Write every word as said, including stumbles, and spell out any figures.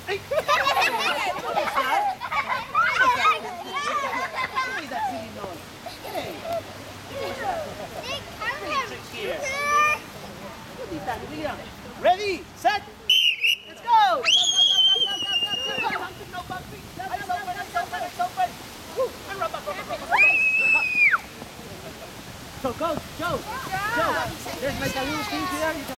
Ready, set, let's go! So, coach, Joe, Joe, there's like a little thing here.